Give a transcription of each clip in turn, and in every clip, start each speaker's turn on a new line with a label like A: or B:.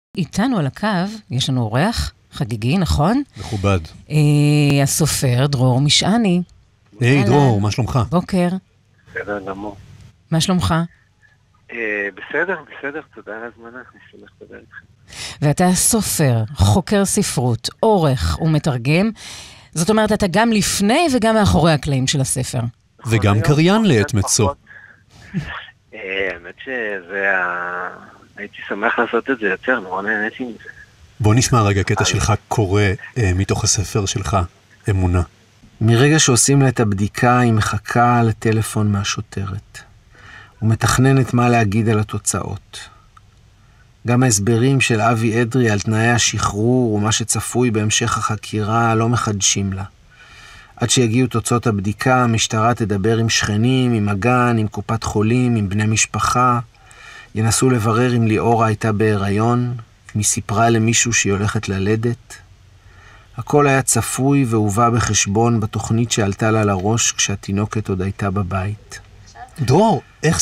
A: איתנו על הקו, יש לנו אורח חגיגי, נכון?
B: מכובד.
A: הסופר דרור משעני.
B: היי דרור, מה שלומך?
A: בוקר.
C: בסדר גמור.
A: מה שלומך?
C: בסדר, תודה על הזמנה, אני שמח לדבר איתכם.
A: ואתה סופר, חוקר ספרות, עורך ומתרגם. זאת אומרת, אתה גם לפני וגם מאחורי הקלעים של הספר.
B: וגם קריין לעת מצוא.
C: האמת שזה הייתי שמח לעשות את זה יותר, נורא נהניתי מזה.
B: בוא נשמע רגע קטע שלך קורא מתוך הספר שלך, אמונה.
D: מרגע שעושים לה את הבדיקה, היא מחכה לטלפון מהשוטרת. ומתכננת מה להגיד על התוצאות. גם ההסברים של אבי אדרי על תנאי השחרור ומה שצפוי בהמשך החקירה לא מחדשים לה. עד שיגיעו תוצאות הבדיקה, המשטרה תדבר עם שכנים, עם הגן, עם קופת חולים, עם בני משפחה. ינסו לברר אם ליאורה הייתה בהיריון, אם היא סיפרה למישהו שהיא הולכת ללדת. הכל היה צפוי והובא בחשבון בתוכנית שעלתה לה לראש כשהתינוקת עוד הייתה בבית.
B: דרור, איך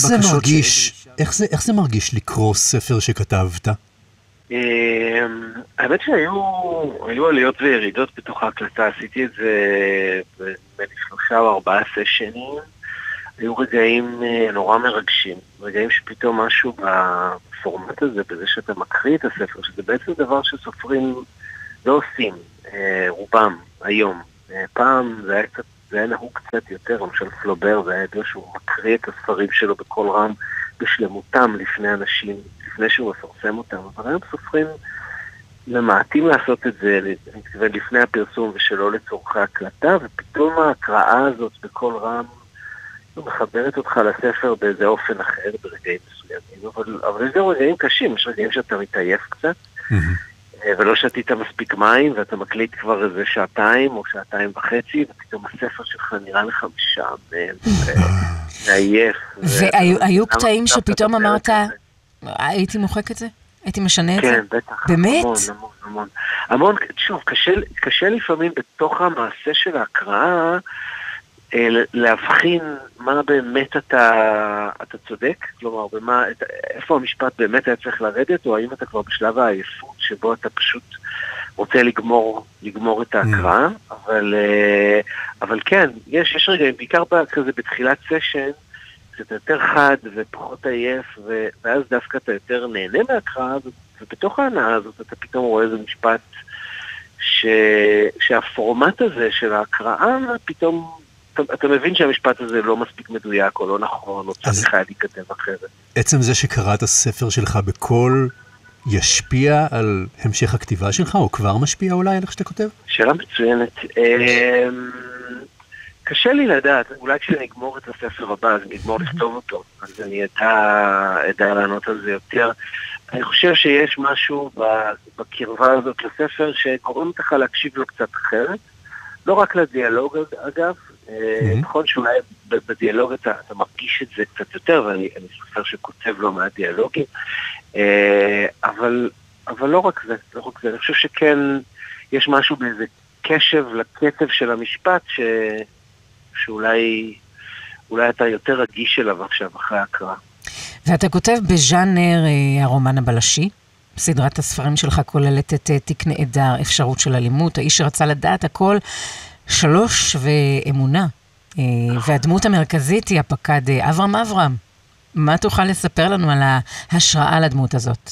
B: זה מרגיש לקרוא ספר שכתבת?
C: האמת שהיו עליות וירידות בתוך ההקלטה, עשיתי את זה בין 3 או 4 סשנים. היו רגעים נורא מרגשים, רגעים שפתאום משהו בפורמט הזה, בזה שאתה מקריא את הספר, שזה בעצם דבר שסופרים לא עושים, רובם, היום. פעם זה היה נהוג קצת יותר, למשל פלובר, זה היה ידוע שהוא מקריא את הספרים שלו בכל רם בשלמותם לפני אנשים, לפני שהוא מפרסם אותם, אבל היום סופרים ממעטים לעשות את זה, לפני הפרסום ושלא לצורכי הקלטה, ופתאום ההקראה הזאת בכל רם מחברת אותך לספר באיזה אופן אחר ברגעים מסוימים, אבל יש גם רגעים קשים, יש רגעים שאתה מתעייף קצת, ולא שתית מספיק מים, ואתה מקליט כבר איזה 2 או 2.5, ופתאום הספר שלך נראה לך משעמם, ועייף.
A: והיו קטעים שפתאום אמרת, הייתי מוחק את זה? הייתי משנה את זה?
C: כן, בטח.
A: באמת?
C: המון. המון, שוב, קשה לפעמים בתוך המעשה של ההקראה, להבחין מה באמת אתה צודק, כלומר, איפה המשפט באמת היה צריך לרדת, או האם אתה כבר בשלב העייפות שבו אתה פשוט רוצה לגמור את ההקראה, אבל כן, יש רגעים, בעיקר כזה בתחילת סשן, קצת יותר חד ופחות עייף, ואז דווקא אתה יותר נהנה מההקראה, ובתוך ההנאה הזאת אתה פתאום רואה איזה משפט שהפורמט הזה של ההקראה פתאום אתה מבין שהמשפט הזה לא מספיק מדויק, או לא נכון, או צריך היה להיכתב אחרת.
B: עצם זה שקראת ספר שלך בקול, ישפיע על המשך הכתיבה שלך, או כבר משפיע אולי על איך שאתה כותב?
C: שאלה מצוינת. קשה לי לדעת, אולי כשאני אגמור את הספר הבא, אז אני אגמור לכתוב אותו, אז אני אדע לענות על זה יותר. אני חושב שיש משהו בקרבה הזאת לספר, שגורם לך להקשיב לו קצת אחרת. לא רק לדיאלוג, אגב, נכון שאולי בדיאלוג אתה מרגיש את זה קצת יותר, ואני סופר שכותב לו מהדיאלוגים, אבל לא רק זה, אני חושב שכן יש משהו באיזה קשב לקצב של המשפט, שאולי אתה יותר רגיש אליו עכשיו אחרי ההקראה.
A: ואתה כותב בז'אנר הרומן הבלשי, סדרת הספרים שלך כוללת את תיק נעדר, אפשרות של אלימות, האיש שרצה לדעת הכל, 3 ואמונה. והדמות המרכזית היא הפקד אברהם. מה תוכל לספר לנו על ההשראה לדמות הזאת?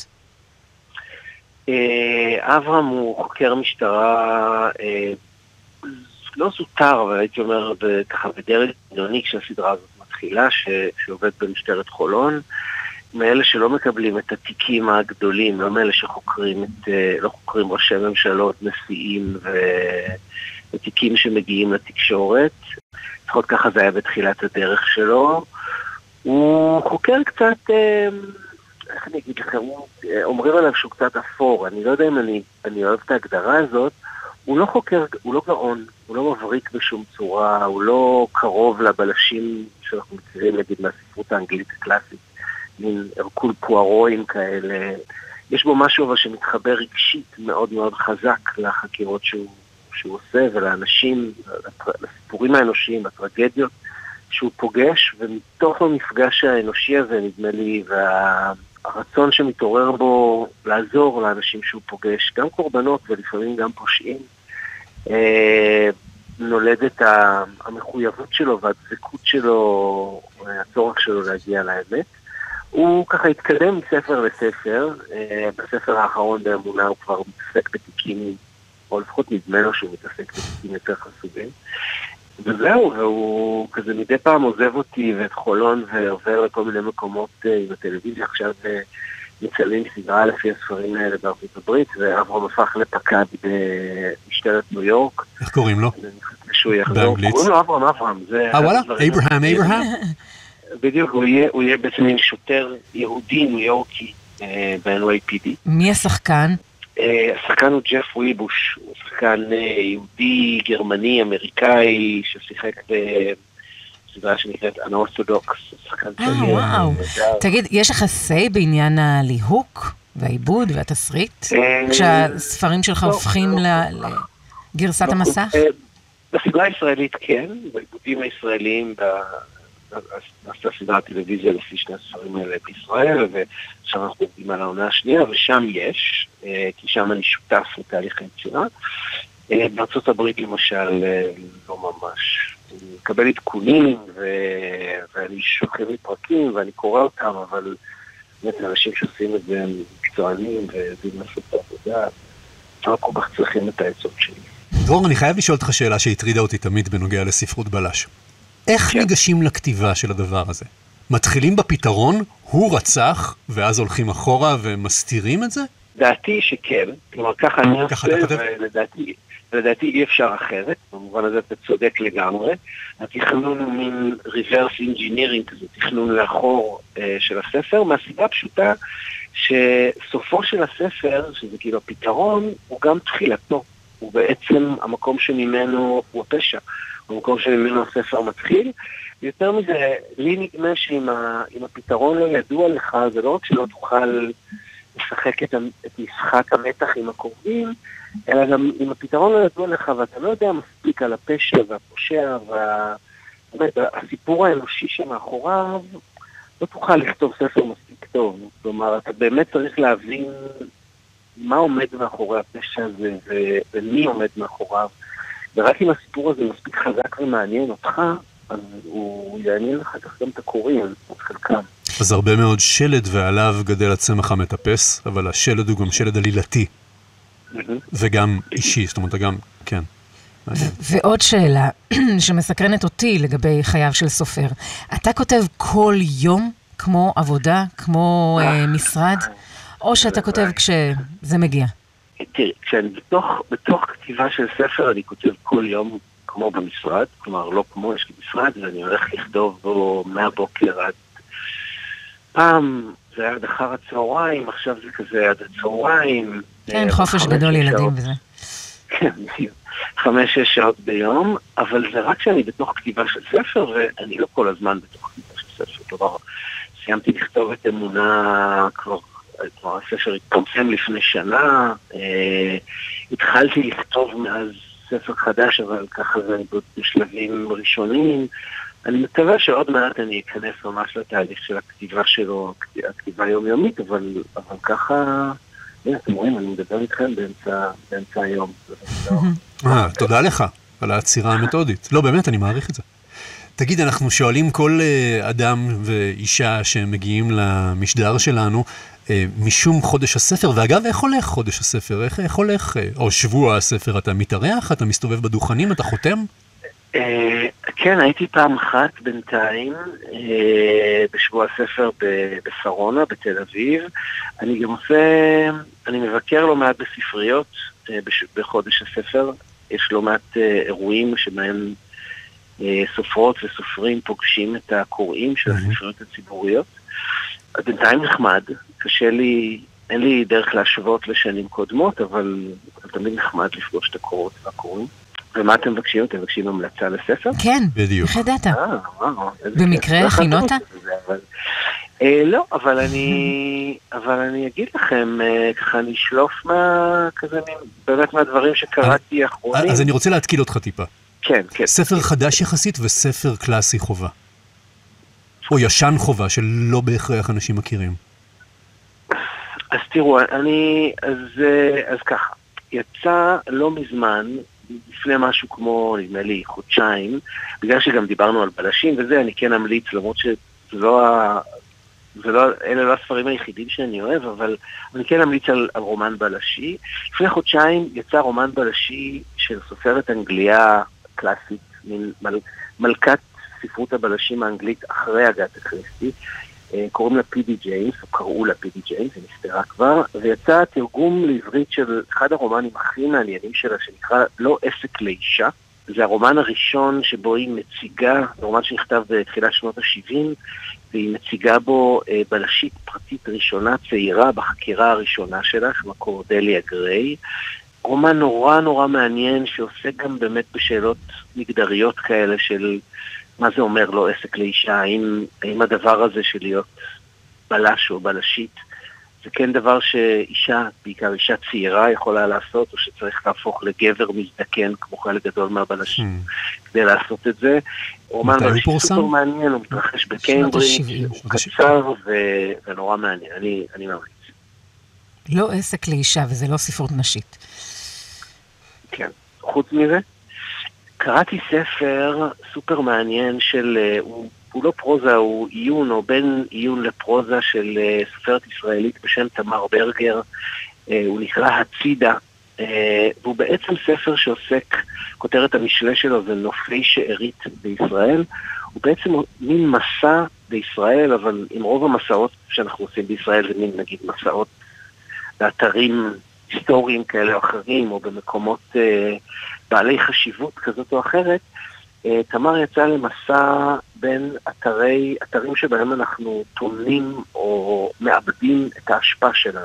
C: אברהם הוא חוקר משטרה, לא זוטר, אבל הייתי אומר ככה בדרג עליוני כשהסדרה הזאת מתחילה, שעובד במשטרת חולון, מאלה שלא מקבלים את התיקים הגדולים, לא מאלה שחוקרים לא חוקרים ראשי ממשלות, נשיאים ותיקים שמגיעים לתקשורת. לפחות ככה זה היה בתחילת הדרך שלו. הוא חוקר קצת, איך אני אגיד לכם, אומרים עליו שהוא קצת אפור, אני לא יודע אם אני אוהב את ההגדרה הזאת. הוא לא חוקר, הוא לא גאון, הוא לא מבריק בשום צורה, הוא לא קרוב לבלשים שאנחנו מכירים, נגיד, מהספרות האנגלית הקלאסית. מין הרקול פוארואים כאלה. יש בו משהו אבל שמתחבר רגשית מאוד מאוד חזק לחקירות שהוא עושה, ולאנשים, לסיפורים האנושיים, לטרגדיות שהוא פוגש, ומתוך המפגש האנושי הזה, נדמה לי, הרצון שמתעורר בו לעזור לאנשים שהוא פוגש, גם קורבנות ולפעמים גם פושעים, נולדת המחויבות שלו והדבקות שלו, הצורך שלו להגיע לאמת. הוא ככה התקדם מספר לספר, בספר האחרון באמונה הוא כבר מתעסק בתיקים, או לפחות נדמה לו שהוא מתעסק בתיקים יותר חשובים. וזהו, והוא כזה מדי פעם עוזב אותי ואת חולון ועובר לכל מיני מקומות עם הטלוויזיה. עכשיו מצלמים סדרה לפי הספרים האלה בארצות הברית, ואברהם הפך לפקד במשטרת ניו יורק.
B: איך קוראים לו?
C: באנגלית. קוראים לו אברהם.
B: וואלה? אברהם?
C: בדיוק, הוא יהיה בעצם שוטר יהודי ניו יורקי ב-NYPD.
A: מי השחקן?
C: השחקן הוא ג'ף וויבוש, הוא שחקן יהודי, גרמני, אמריקאי, ששיחק בסדרה שנקראת אנאורתודוקס.
A: וואו. תגיד, יש לך say בעניין הליהוק והעיבוד והתסריט? כשהספרים שלך הופכים לגרסת המסך?
C: בסדרה הישראלית כן, בעיבודים הישראליים, נעשתה סדרת טלוויזיה לפי שני הספרים האלה בישראל, ועכשיו אנחנו עובדים על העונה השנייה, ושם יש, כי שם אני שותף לתהליך היצירה. בארצות הברית למשל לא ממש. אני מקבל עדכונים, ואני שולחים לי פרקים, ואני קורא אותם, אבל באמת אנשים שעושים את זה הם מקצוענים, ויודעים לעשות את העבודה, לא כל כך צריכים את העצות שלי.
B: דרור, אני חייב לשאול אותך שאלה שהטרידה אותי תמיד בנוגע לספרות בלש. איך ניגשים לכתיבה של הדבר הזה? מתחילים בפתרון, הוא רצח, ואז הולכים אחורה ומסתירים את זה?
C: דעתי שכן, כלומר ככה אני עושה, ולדעתי אי אפשר אחרת, במובן הזה אתה צודק לגמרי. התכנון הוא מין reverse engineering כזה, תכנון לאחור של הספר, מהסיבה פשוטה שסופו של הספר, שזה כאילו הפתרון, הוא גם תחילתו, הוא בעצם המקום שממנו הוא הפשע. במקום שממנו הספר מתחיל. יותר מזה, לי נדמה שאם הפתרון לא ידוע לך, זה לא רק שלא תוכל לשחק את משחק המתח עם הקוראים, אלא גם אם הפתרון לא ידוע לך, ואתה לא יודע מספיק על הפשע והפושע, והסיפור האנושי שמאחוריו, לא תוכל לכתוב ספר מספיק טוב. כלומר, אתה באמת צריך להבין מה עומד מאחורי הפשע הזה, ומי עומד מאחוריו. ורק אם הסיפור הזה מספיק חזק ומעניין אותך, אז הוא יעניין לך כך גם את הקוראים, את חלקם.
B: אז הרבה מאוד שלד ועליו גדל הצמח המטפס, אבל השלד הוא גם שלד עלילתי. וגם אישי, זאת אומרת, גם, כן.
A: ועוד שאלה שמסקרנת אותי לגבי חייו של סופר. אתה כותב כל יום כמו עבודה, כמו משרד, או שאתה כותב כשזה מגיע?
C: תראי, כשאני בתוך כתיבה של ספר, אני כותב כל יום כמו במשרד, כלומר לא כמו, יש לי משרד, ואני הולך לכתוב בו מהבוקר עד פעם, זה היה עד אחר הצהריים, עכשיו זה כזה עד הצהריים.
A: כן, חופש גדול ילדים וזה.
C: כן, 5-6 שעות ביום, אבל זה רק שאני בתוך כתיבה של ספר, ואני לא כל הזמן בתוך כתיבה של ספר. כלומר, סיימתי לכתוב את אמונה כבר הספר התפרסם לפני שנה, התחלתי לכתוב מאז ספר חדש, אבל ככה זה בשלבים ראשונים. אני מקווה שעוד מעט אני אכנס ממש לתהליך של הכתיבה שלו, הכתיבה היומיומית, אבל ככה, אתם רואים, אני מדבר איתכם באמצע היום.
B: תודה לך על העצירה המתודית. לא, באמת, אני מעריך את זה. תגיד, אנחנו שואלים כל אדם ואישה שמגיעים למשדר שלנו, משום חודש הספר, ואגב, איך הולך חודש הספר? איך הולך, או שבוע הספר, אתה מתארח, אתה מסתובב בדוכנים, אתה חותם?
C: כן, הייתי פעם אחת בינתיים, בשבוע הספר בשרונה, בתל אביב. אני גם אני מבקר לא מעט בספריות, בחודש הספר. יש לא מעט אירועים שבהם סופרות וסופרים פוגשים את הקוראים של הספריות הציבוריות. בינתיים נחמד, קשה לי, אין לי דרך להשוות לשנים קודמות, אבל תמיד נחמד לפגוש את הקורות והקוראים. ומה אתם מבקשים? אתם מבקשים המלצה לספר?
A: כן,
B: בדיוק.
A: איך ידעת? במקרה הכינות?
C: לא, אבל אני אגיד לכם, ככה אני אשלוף באמת מהדברים שקראתי האחרונים.
B: אז אני רוצה להתקיל אותך טיפה.
C: כן, כן.
B: ספר חדש יחסית וספר קלאסי חובה. או ישן חובה שלא בהכרח אנשים מכירים.
C: אז תראו, אז ככה, יצא לא מזמן, לפני משהו כמו, נדמה לי, חודשיים, בגלל שגם דיברנו על בלשים וזה, אני כן אמליץ, למרות אלה לא הספרים היחידים שאני אוהב, אבל אני כן אמליץ על רומן בלשי. לפני חודשיים יצא רומן בלשי של סופרת אנגליה קלאסית, מלכת ספרות הבלשים האנגלית אחרי אגתה קריסטי, קוראים לה פידי ג'יימס, או קראו לה פידי ג'יימס, היא נסתרה כבר, ויצא תרגום לעברית של אחד הרומנים הכי מעניינים שלה, שנקרא לא עסק לאישה. זה הרומן הראשון שבו היא מציגה, זה רומן שנכתב בתחילת שנות ה-70, והיא מציגה בו בלשית פרטית ראשונה, צעירה, בחקירה הראשונה שלה, שמה קורדליה גריי. רומן נורא נורא מעניין, שעוסק גם באמת בשאלות מגדריות כאלה של מה זה אומר לא עסק לאישה, האם הדבר הזה של להיות בלש או בלשית, זה כן דבר שאישה, בעיקר אישה צעירה, יכולה לעשות, או שצריך להפוך לגבר מזדקן, כמו חלק גדול מהבלשים, כדי לעשות את זה. רומן בלשי סופר מעניין, הוא מתרחש בקיימברידג', הוא קצר ונורא מעניין, אני ממליץ.
A: לא עסק לאישה, וזה לא ספרות נשית.
C: כן, חוץ מזה, קראתי ספר סופר מעניין של, הוא לא פרוזה, הוא עיון או בין עיון לפרוזה של סופרת ישראלית בשם תמר ברגר, הוא נקרא הצידה, והוא בעצם ספר שעוסק, כותרת המשלה שלו זה נופי שארית בישראל, הוא בעצם מין מסע בישראל, אבל עם רוב המסעות שאנחנו עושים בישראל זה מין נגיד מסעות באתרים היסטוריים כאלה או אחרים, או במקומות בעלי חשיבות כזאת או אחרת. תמר יצא למסע בין אתרים שבהם אנחנו טומנים או מאבדים את ההשפעה שלנו.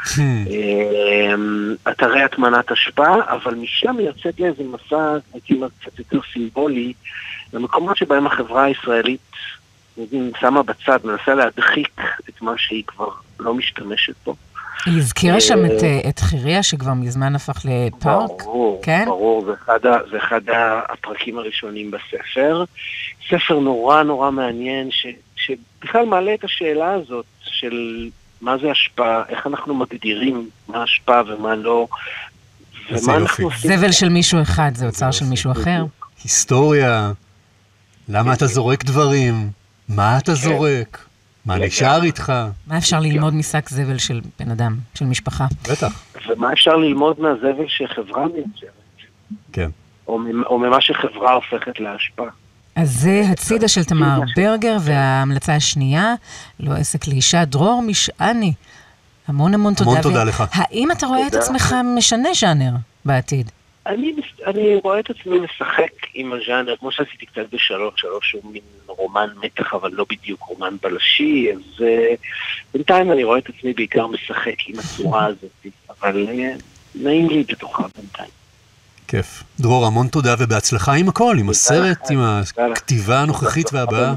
C: אתרי הטמנת השפעה, אבל משם יוצאת לאיזה מסע, הייתי אומר קצת יותר סימבולי, למקומות שבהם החברה הישראלית שמה בצד, מנסה להדחיק את מה שהיא כבר לא משתמשת בו.
A: היא הזכירה שם את חיריה שכבר מזמן הפך לפארק?
C: ברור,
A: כן?
C: ברור, זה אחד הפרקים הראשונים בספר. ספר נורא נורא מעניין, שבכלל מעלה את השאלה הזאת של מה זה השפעה, איך אנחנו מגדירים מה השפעה ומה לא, ומה אנחנו עושים.
A: זבל של מישהו אחד, זה אוצר של מישהו אחר.
B: היסטוריה, למה אתה זורק דברים, מה אתה זורק, מה נשאר איתך.
A: מה אפשר ללמוד משק זבל של בן אדם, של משפחה?
B: בטח.
C: ומה אפשר ללמוד מהזבל שחברה מייצרת.
B: כן.
C: או ממה שחברה הופכת להשפעה.
A: אז זה הצידה של תמר ברגר, וההמלצה השנייה, לא עסק לאישה, דרור משעני. המון המון תודה.
B: המון תודה לך.
A: האם אתה רואה את עצמך משנה ז'אנר בעתיד?
C: אני רואה את עצמי משחק עם הז'אנר, כמו שעשיתי קצת בשלוש הוא מין רומן מתח, אבל לא בדיוק רומן בלשי, אז בינתיים אני רואה את עצמי בעיקר משחק עם הצורה הזאת, אבל נעים לי בתוכה בינתיים.
B: כיף. דרור, המון תודה ובהצלחה עם הכל, עם הסרט, עם הכתיבה הנוכחית והבאה.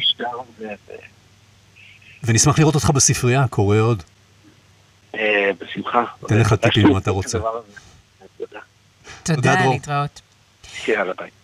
B: ונשמח לראות אותך בספרייה, קורא עוד.
C: בשמחה.
B: תן לך טיפים אם אתה רוצה.
A: תודה, להתראות.
C: יאללה, ביי.